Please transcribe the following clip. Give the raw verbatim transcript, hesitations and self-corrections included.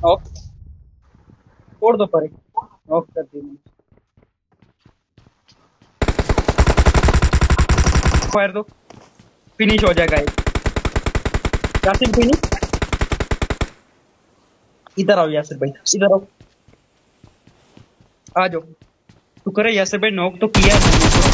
Of तोड़ दो पर ऑफ कर दी मैंने। फायर दो, फिनिश हो जाएगा एक। यासिर फिनिश। इधर आओ यासिर भाई, इधर आओ, आ जाओ। तू करे यासिर भाई, नॉक तो किया है मैंने।